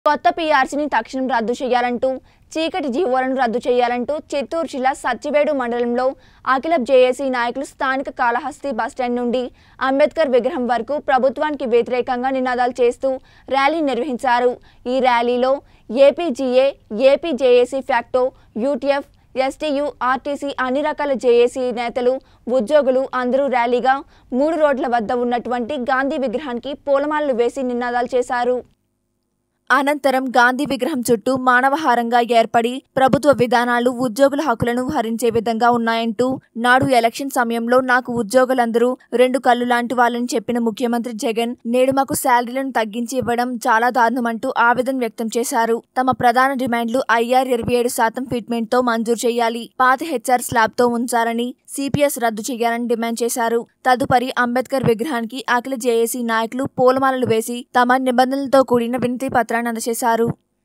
కొత్త పీఆర్సీని తక్షణం రద్దు చేయాలంటూ చీకటి జీవోలను రద్దు చేయాలంటూ చిత్తూరు జిల్లా సత్యవేడు మండలంలో అఖిల జేఏసీ నాయకులు స్థానిక కాళహస్తి బస్టాండ్ నుండి అంబేద్కర్ విగ్రహం వరకు ప్రభుత్వానికి వ్యతిరేకంగా నినాదాలు చేస్తూ ర్యాలీ నిర్వహించారు। ఈ ర్యాలీలో ఏపీజీఏ, ఏపీ జేఏసీ ఫ్యాక్టో, యూటీఎఫ్, ఎస్టీయూ, ఆర్టీసీ అన్ని రకాల జేఏసీ నేతలు, ఉద్యోగులు అందరూ ర్యాలీగా 3 రోడ్ల వద్ద ఉన్నటువంటి గాంధీ విగ్రహానికి పూలమాలలు వేసి నినాదాలు చేశారు। అనంతరం గాంధీ విగ్రహం చుట్టూ మానవహారంగా ఏర్పడి ప్రభుత్వ విధానాలు ఉద్యోగుల హక్కులను హరించే విధంగా ఉన్నాయంటూ నాడు ఎలక్షన్ సమయంలో నాకు ఉద్యోగులందరూ 2 కళ్ళు లాంటి వాళ్ళని చెప్పిన ముఖ్యమంత్రి జగన్ నేడు మాకు శాలరీలను తగ్గించి ఇవ్వడం చాలా దారుణమంటూ ఆవేదన వ్యక్తం చేశారు। తమ ప్రధాన డిమాండ్లు ఐఆర్ 27% ఫిట్మెంట్ తో మంజూరు చేయాలి, పాత హెచ్ఆర్ స్లాబ్ తో ఉంచాలని, సిపిఎస్ రద్దు చేయాలని డిమాండ్ చేశారు। తదుపరి అంబేద్కర్ విగ్రహానికి అఖిల జేఏసీ నాయకులు పూలమాలలు వేసి తమ నిబంధనలతో కూడిన వినతి పత్రాన్ని అందజేశారు।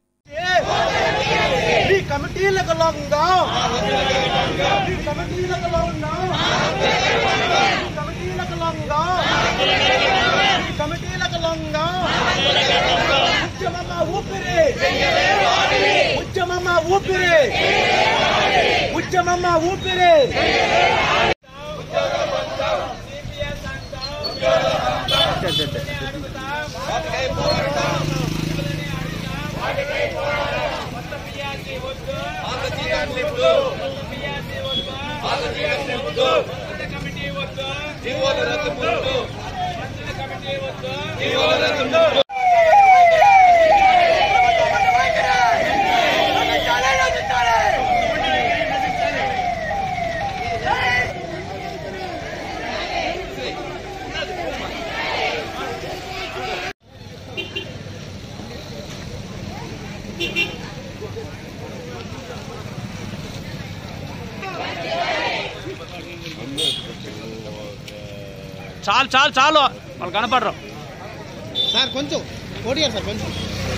చాలు చాలు చాలు వాళ్ళు కనపడరు సార్, కొంచెం ఓడియారు సార్, కొంచెం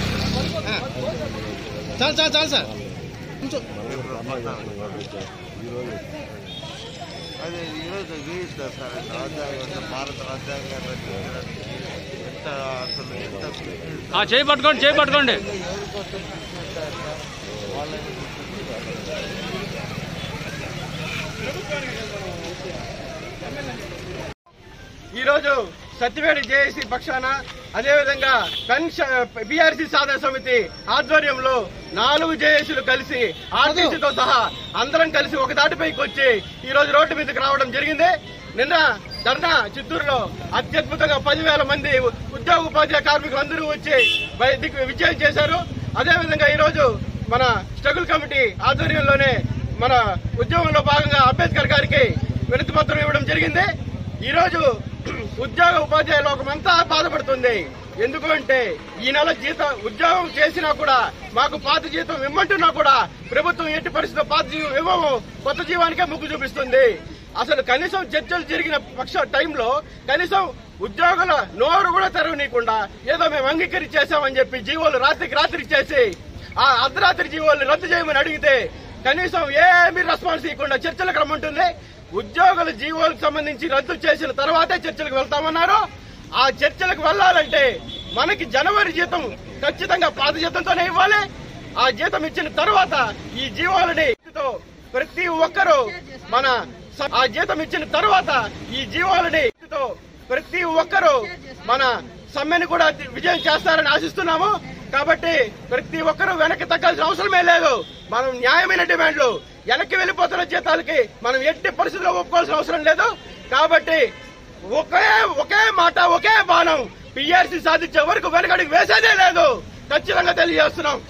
చాలు చాలు చాలు సార్, కొంచెం అదే ఈరోజు గీస్తారు సార్, రాజ్యాంగం భారత రాజ్యాంగాన్ని ఎంత అసలు ఎంత చేపట్టుకోండి చేపట్టుకోండి ఈరోజు సత్యవేడు జేఏసీ పక్షాన అదేవిధంగా బీఆర్సీ సాధన సమితి ఆధ్వర్యంలో 4 జేఏసీలు కలిసి ఆర్టీసీతో సహా అందరం కలిసి ఒక దాటిపైకి వచ్చి ఈ రోజు రోడ్డు మీదకి రావడం జరిగింది। నిన్న ధర్నా చిత్తూరులో అత్యద్భుతంగా 10,000 మంది ఉద్యోగ ఉపాధ్యాయ కార్మికులు అందరూ వచ్చి విజయం చేశారు। అదేవిధంగా ఈ రోజు మన స్ట్రగుల్ కమిటీ ఆధ్వర్యంలోనే మన ఉద్యోగంలో భాగంగా అంబేద్కర్ గారికి వినతి పత్రం ఇవ్వడం జరిగింది। ఈ రోజు ఉద్యోగ ఉపాధ్యాయ లోకమంతా బాధపడుతుంది। ఎందుకంటే ఈ నెల జీతం ఉద్యోగం చేసినా కూడా మాకు పాత జీతం ఇమ్మంటున్నా కూడా ప్రభుత్వం ఎట్టి పరిస్థితుల్లో పాత జీవం ఇవ్వము, కొత్త జీవానికే మొగ్గు చూపిస్తుంది। అసలు కనీసం చర్చలు జరిగిన టైంలో కనీసం ఉద్యోగుల నోరు కూడా తెరవనీయకుండా ఏదో మేము అంగీకరించేసామని చెప్పి జీవోలు రాత్రికి చేసి ఆ అర్ధరాత్రి జీవోలు రద్దు చేయమని అడిగితే కనీసం ఏమీ రెస్పాన్స్ ఇవ్వకుండా చర్చలకు రమ్మంటుంది। ఉద్యోగుల జీవోలకు సంబంధించి రద్దు చేసిన తర్వాతే చర్చలకు వెళ్తామన్నారు। ఆ చర్చలకు వెళ్లాలంటే మనకి జనవరి జీతం ఖచ్చితంగా పాత జీతంతోనే ఇవ్వాలి। ఆ జీతం ఇచ్చిన తర్వాత ఈ జీవోలని ప్రతి ఒక్కరూ ఆ జీతం ఇచ్చిన తర్వాత ఈ జీవోలని ప్రతి ఒక్కరూ మన సమ్మెను కూడా విజయం చేస్తారని ఆశిస్తున్నాము। కాబట్టి ప్రతి ఒక్కరూ వెనక్కి తగ్గాల్సిన అవసరమే లేదు। మనం న్యాయమైన డిమాండ్లు వెనక్కి వెళ్లిపోతున్న జీతాలకి మనం ఎట్టి పరిస్థితుల్లో ఒప్పుకోవాల్సిన అవసరం లేదు। కాబట్టి ఒకే మాట ఒకే బాణం పీఆర్సీ సాధించే వరకు వెనకడికి వేసేదే లేదు, ఖచ్చితంగా తెలియజేస్తున్నాం।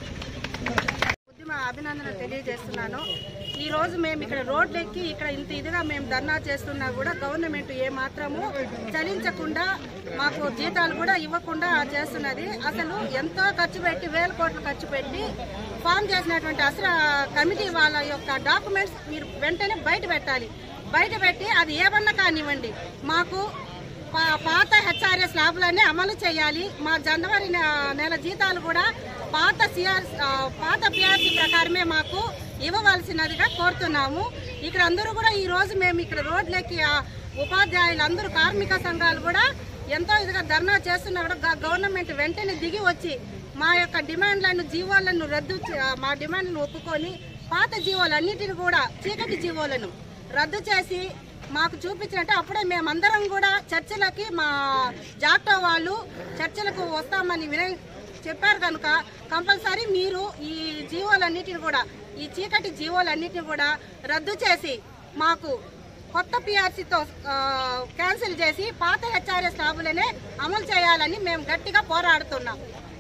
అభినందనలు తెలియజేస్తున్నాను। ఈ రోజు మేము ఇక్కడ రోడ్లెక్కి ఇక్కడ ఇంత ఇదిగా మేము ధర్నా చేస్తున్నా కూడా గవర్నమెంట్ ఏ మాత్రము చలించకుండా మాకు జీతాలు కూడా ఇవ్వకుండా చేస్తున్నది। అసలు ఎంతో ఖర్చు పెట్టి 1000 కోట్లు ఖర్చు పెట్టి ఫామ్ చేసినటువంటి అసలు కమిటీ వాళ్ళ యొక్క డాక్యుమెంట్స్ మీరు వెంటనే బయట పెట్టాలి। బయట పెట్టి అది ఏమన్నా కానివ్వండి మాకు పాత హెచ్ఆర్ఏ స్లాబ్లనే అమలు చేయాలి। మా జనవరి నెల జీతాలు కూడా పాత పిఆర్సీ ప్రకారమే మాకు ఇవ్వవలసినదిగా కోరుతున్నాము। ఇక్కడ అందరూ కూడా ఈ రోజు మేము ఇక్కడ రోడ్లెక్కి ఉపాధ్యాయులందరూ కార్మిక సంఘాలు కూడా ఎంతో ఇదిగా ధర్నా చేస్తున్నా కూడా గవర్నమెంట్ వెంటనే దిగి వచ్చి మా యొక్క డిమాండ్లను జీవోలను మా డిమాండ్లను ఒప్పుకొని పాత జీవోలన్నిటిని కూడా చీకటి జీవోలను రద్దు చేసి మాకు చూపించినట్టు అప్పుడే మేమందరం కూడా చర్చలకి మా జాక్టో వాళ్ళు చర్చలకు వస్తామని చెప్పారు కనుక కంపల్సరీ మీరు ఈ జీవోలన్నిటిని కూడా ఈ చీకటి జీవోలన్నిటిని కూడా రద్దు చేసి మాకు కొత్త పిఆర్సీతో క్యాన్సిల్ చేసి పాత హెచ్ఆర్ఎస్ స్లాబులనే అమలు చేయాలని మేము గట్టిగా పోరాడుతున్నాం.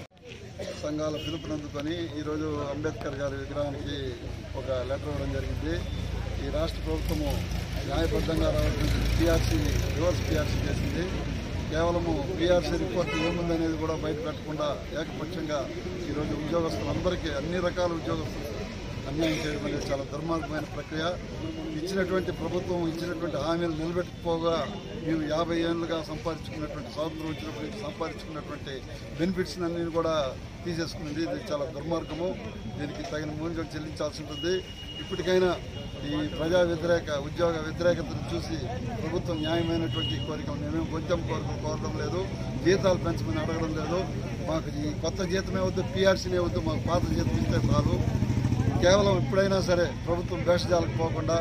సంఘాల పిలుపునందుకొని ఈరోజు అంబేద్కర్ గారి విగ్రహానికి ఒక లెటర్ ఇవ్వడం జరిగింది. ఈ రాష్ట్ర ప్రభుత్వము న్యాయబద్ధంగా రావాల్సిన పిఆర్సీని రివర్స్ పిఆర్సీ చేసింది. కేవలము పిఆర్సీ రిపోర్ట్ ఏముందనేది కూడా బయట పెట్టకుండా ఏకపక్షంగా ఈరోజు ఉద్యోగస్తులందరికీ అన్ని రకాల ఉద్యోగస్తులు అన్యాయం చేయడం అనేది చాలా దుర్మార్గమైన ప్రక్రియ. ఇచ్చినటువంటి ప్రభుత్వం ఇచ్చినటువంటి హామీలు నిలబెట్టుకోగా మేము 50 ఏళ్ళుగా సంపాదించుకున్నటువంటి స్వాతంత్రం వచ్చినప్పుడు సంపాదించుకున్నటువంటి బెనిఫిట్స్ అన్ని కూడా తీసేసుకున్నది. ఇది చాలా దుర్మార్గము. దీనికి తగిన మూల్యం చెల్లించాల్సి ఉంటుంది. ఇప్పటికైనా ఈ ప్రజా వ్యతిరేక ఉద్యోగ వ్యతిరేకతను చూసి ప్రభుత్వం న్యాయమైనటువంటి కోరికలు మేమేం కొంచెం కోరికలు కోరడం లేదు, జీతాలు పెంచమని అడగడం లేదు. మాకు ఈ కొత్త జీతమే వద్దు, పిఆర్సీనే వద్దు, మాకు పాత జీతం ఇస్తే చాలు. కేవలం ఎప్పుడైనా సరే ప్రభుత్వం భేషజాలకు పోకుండా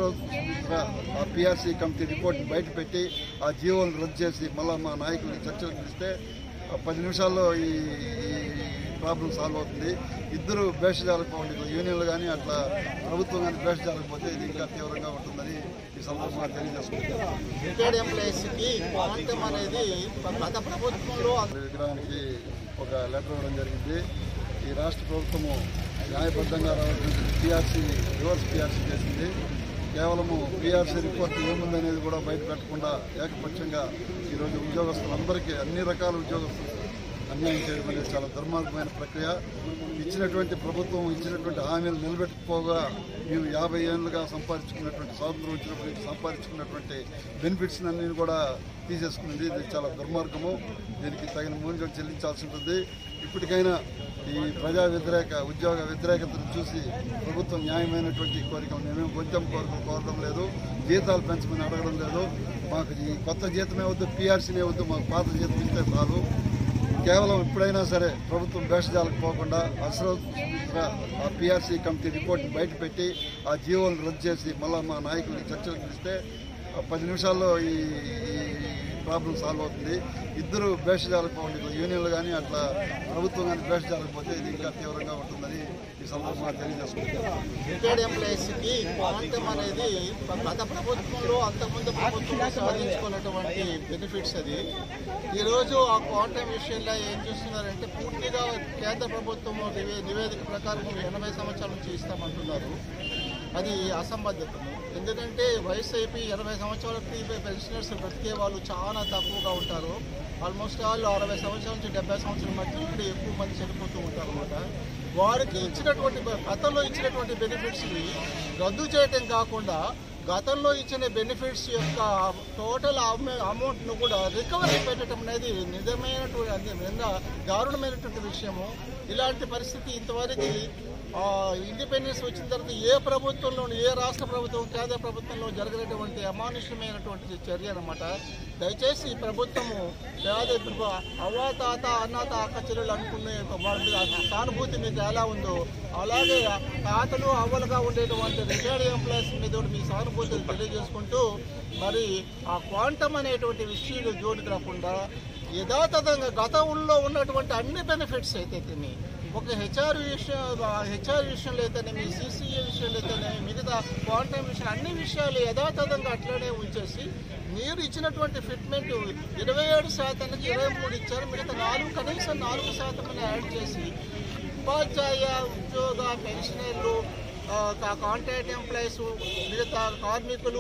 అసలు ఆ పిఆర్సీ కమిటీ రిపోర్ట్ని బయట పెట్టి ఆ జీవోలను రద్దు చేసి మళ్ళీ మా నాయకులకి చర్చలకు పిలిస్తే 10 నిమిషాల్లో ఈ ప్రాబ్లం సాల్వ్ అవుతుంది. ఇద్దరు భేషజాలకు పోండి, యూనియన్లు కానీ అట్లా ప్రభుత్వం కానీ భేషజాలకు పోతే ఇది ఇంకా తీవ్రంగా ఉంటుందని ఈ సందర్భంగా తెలియజేసుకుంటున్నాం. రిటైర్డ్ ఎంప్లాయీస్కి క్వాంటమ్ అనేది గత ప్రభుత్వంలో విగ్రహానికి ఒక లెటర్ ఇవ్వడం జరిగింది. ఈ రాష్ట్ర ప్రభుత్వము న్యాయబద్ధంగా రావాల్సిన పిఆర్సీని రివర్స్ పిఆర్సీ చేసింది. కేవలము పిఆర్సీ రిపోర్ట్ ఏముందనేది కూడా బయట పెట్టకుండా ఏకపక్షంగా ఈరోజు ఉద్యోగస్తులందరికీ అన్ని రకాల ఉద్యోగస్తులు అన్యాయం చేయడం అనేది చాలా దుర్మార్గమైన ప్రక్రియ. ఇచ్చినటువంటి ప్రభుత్వం ఇచ్చినటువంటి హామీలు నిలబెట్టుకోగా మేము 50 ఏళ్ళుగా సంపాదించుకున్నటువంటి స్వాతంత్రం వచ్చినప్పుడు సంపాదించుకున్నటువంటి బెనిఫిట్స్ అన్ని కూడా తీసేసుకున్నది. ఇది చాలా దుర్మార్గము. దీనికి తగిన మూల్యం చెల్లించాల్సి ఉంటుంది. ఇప్పటికైనా ఈ ప్రజా వ్యతిరేక ఉద్యోగ వ్యతిరేకతను చూసి ప్రభుత్వం న్యాయమైనటువంటి కోరికలు మేమేం కొంచెం కోరికలు కోరడం లేదు, జీతాలు పెంచమని అడగడం లేదు. మాకు ఈ కొత్త జీతమే వద్దు, పిఆర్సీనే వద్దు, మాకు పాత జీతం ఇస్తే చాలు. కేవలం ఎప్పుడైనా సరే ప్రభుత్వం భేషజాలకు పోకుండా అసలు ఆ పిఆర్సీ కమిటీ రిపోర్ట్ని బయట పెట్టి ఆ జీవోలను రద్దు చేసి మళ్ళీ మా నాయకులకి చర్చలకు పిలిస్తే 10 నిమిషాల్లో ఈ ప్రాబ్లం సాల్వ్ అవుతుంది. ఇద్దరు భేషజాలకు పోండి, యూనియన్లు కానీ అట్లా ప్రభుత్వం కానీ భేషజాలకు పోతే ఇది ఇంకా తీవ్రంగా ఉంటుందని ఈ సందర్భంగా తెలియజేసుకుంటున్నాం. రిటైర్డ్ ఎంప్లాయీస్కి క్వాంటమ్ అనేది గత ప్రభుత్వంలో అంతకుముందు ప్రభుత్వంలో సాధించుకున్నటువంటి బెనిఫిట్స్ అది. ఈరోజు ఆ క్వాంటమ్ విషయంలో ఏం చేస్తున్నారంటే పూర్తిగా కేంద్ర ప్రభుత్వం నివేదిక ప్రకారం 80 సంవత్సరాల నుంచి ఇస్తామంటున్నారు. అది అసంబద్ధతము. ఎందుకంటే వయసు అయిపోయి 80 సంవత్సరాలకి పెన్షనర్స్ బ్రతికే వాళ్ళు చాలా తక్కువగా ఉంటారు. ఆల్మోస్ట్ వాళ్ళు 60 సంవత్సరాల నుంచి 70 సంవత్సరాల మధ్య ఇక్కడ ఎక్కువ మంది చనిపోతూ ఉంటారు అన్నమాట. వారికి ఇచ్చినటువంటి గతంలో ఇచ్చినటువంటి బెనిఫిట్స్ని రద్దు చేయటం కాకుండా గతంలో ఇచ్చిన బెనిఫిట్స్ యొక్క టోటల్ అమౌంట్ను కూడా రికవరీ పెట్టడం అనేది నిజమైనటువంటి దారుణమైనటువంటి విషయము. ఇలాంటి పరిస్థితి ఇంతవరకు ఇండిపెండెన్స్ వచ్చిన తర్వాత ఏ ప్రభుత్వంలోనూ, ఏ రాష్ట్ర ప్రభుత్వం, కేంద్ర ప్రభుత్వంలో జరగనటువంటి అమానుష్యమైనటువంటి చర్య అన్నమాట. దయచేసి ఈ ప్రభుత్వము అవ్వ తాత అన్న అక్క చెల్లెలు అనుకునే సానుభూతి మీకు ఎలా ఉందో అలాగే తాతలు అవ్వలుగా ఉండేటువంటి రిటైర్డ్ ఎంప్లాయీస్ మీద మీ సానుభూతిని తెలియజేసుకుంటూ మరి ఆ క్వాంటమ్ అనేటువంటి విషయాలు జోలికి రాకుండా యథాతథంగా గతంలో ఉన్నటువంటి అన్ని బెనిఫిట్స్ అయితే ఒక హెచ్ఆర్ విషయంలో అయితేనేమి, సిసిఏ విషయంలో అయితేనేమి, మిగతా క్వాంటమ్ విషయం అన్ని విషయాలు యథాతథంగా అట్లనే ఉంచేసి మీరు ఇచ్చినటువంటి ఫిట్మెంట్ 27% 23 ఇచ్చారు. మిగతా కనీసం 4% యాడ్ చేసి ఉపాధ్యాయ ఉద్యోగ పెన్షనర్లు, కాంట్రాక్ట్ ఎంప్లాయీస్, మిగతా కార్మికులు